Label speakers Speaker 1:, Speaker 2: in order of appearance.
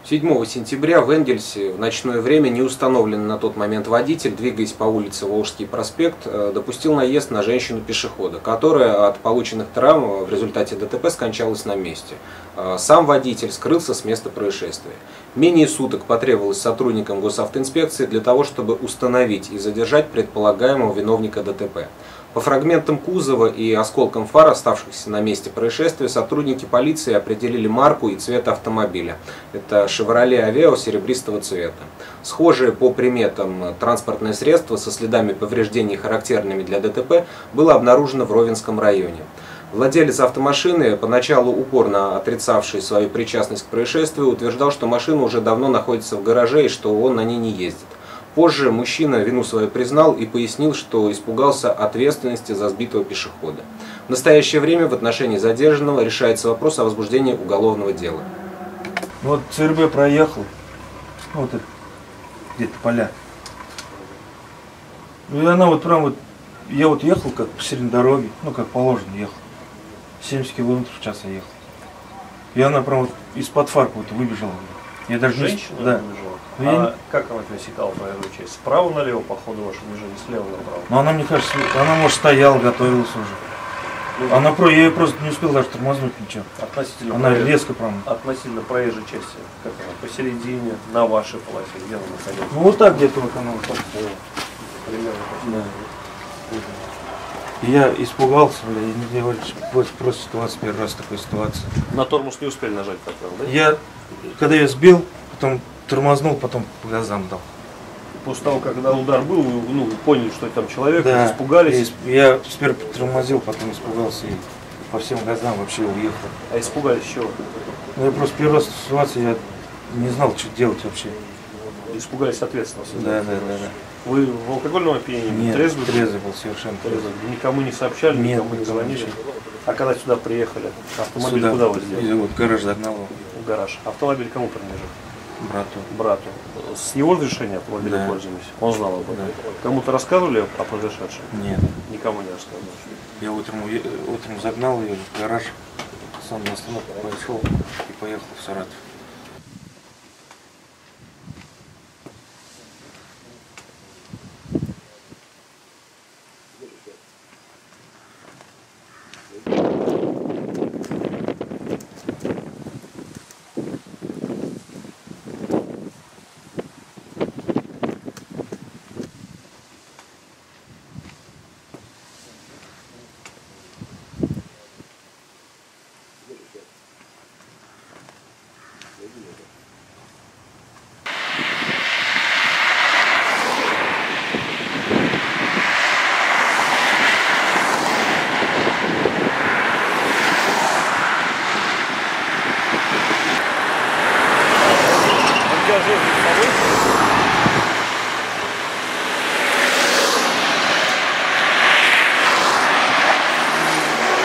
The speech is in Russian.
Speaker 1: 7 сентября в Энгельсе в ночное время неустановленный на тот момент водитель, двигаясь по улице Волжский проспект, допустил наезд на женщину-пешехода, которая от полученных травм в результате ДТП скончалась на месте. Сам водитель скрылся с места происшествия. Менее суток потребовалось сотрудникам госавтоинспекции для того, чтобы установить и задержать предполагаемого виновника ДТП. По фрагментам кузова и осколкам фар, оставшихся на месте происшествия, сотрудники полиции определили марку и цвет автомобиля. Это Chevrolet Aveo серебристого цвета. Схожее по приметам транспортное средство со следами повреждений, характерными для ДТП, было обнаружено в Ровенском районе. Владелец автомашины, поначалу упорно отрицавший свою причастность к происшествию, утверждал, что машина уже давно находится в гараже и что он на ней не ездит. Позже мужчина вину свою признал и пояснил, что испугался ответственности за сбитого пешехода. В настоящее время в отношении задержанного решается вопрос о возбуждении уголовного дела.
Speaker 2: Вот ЦРБ проехал, вот где-то поля. И она вот прям вот, я вот ехал как посередине дороги, ну как положено ехал. 70 км в час я ехал. И она прям вот из-под фар вот выбежала. Я даже
Speaker 3: Женщина
Speaker 2: да.
Speaker 3: выбежала? Как она пересекала проезжую часть? Справа налево по ходу вашего движения, слева направо?
Speaker 2: Но она, мне кажется, она, может, стояла, готовилась уже. Она я ее просто не успел даже тормознуть ничего.
Speaker 3: Относительно
Speaker 2: она резко прям.
Speaker 3: Относительно проезжей части, как она, посередине, на вашей полосе, где она находилась?
Speaker 2: Ну вот так где-то вот она вот так.
Speaker 3: Примерно.
Speaker 2: Да. И я испугался, бля, и мне говорят, просто ситуация, первый раз такой ситуации.
Speaker 3: На тормоз не успели нажать, как правило, да?
Speaker 2: Я, когда я сбил, потом тормознул, потом по газам дал.
Speaker 3: После того, когда удар был, вы поняли, что там человек,
Speaker 2: да.
Speaker 3: испугались?
Speaker 2: Я сперва тормозил, потом испугался и по всем газам вообще уехал.
Speaker 3: А испугались чего?
Speaker 2: Ну, я просто первый раз в ситуации, я не знал, что делать вообще.
Speaker 3: Испугались ответственности?
Speaker 2: Да.
Speaker 3: Вы в алкогольном опьянении?
Speaker 2: Нет,
Speaker 3: трезвый?
Speaker 2: трезвый был совершенно.
Speaker 3: Трезвый. Никому не сообщали,
Speaker 2: Нет,
Speaker 3: никому не звонили? А когда сюда приехали, автомобиль
Speaker 2: сюда,
Speaker 3: куда вы сделали?
Speaker 2: Вот гараж загнал его.
Speaker 3: В гараж. Автомобиль кому принадлежит?
Speaker 2: Брату.
Speaker 3: Брату. С его разрешения автомобилем
Speaker 2: Да.
Speaker 3: пользовались? Он знал об этом?
Speaker 2: Да.
Speaker 3: Кому-то рассказывали о произошедшем?
Speaker 2: Нет.
Speaker 3: Никому не рассказывали.
Speaker 2: Я утром загнал ее в гараж, сам на остановку пошел и поехал в Саратов.
Speaker 3: У тебя жизнь с собой?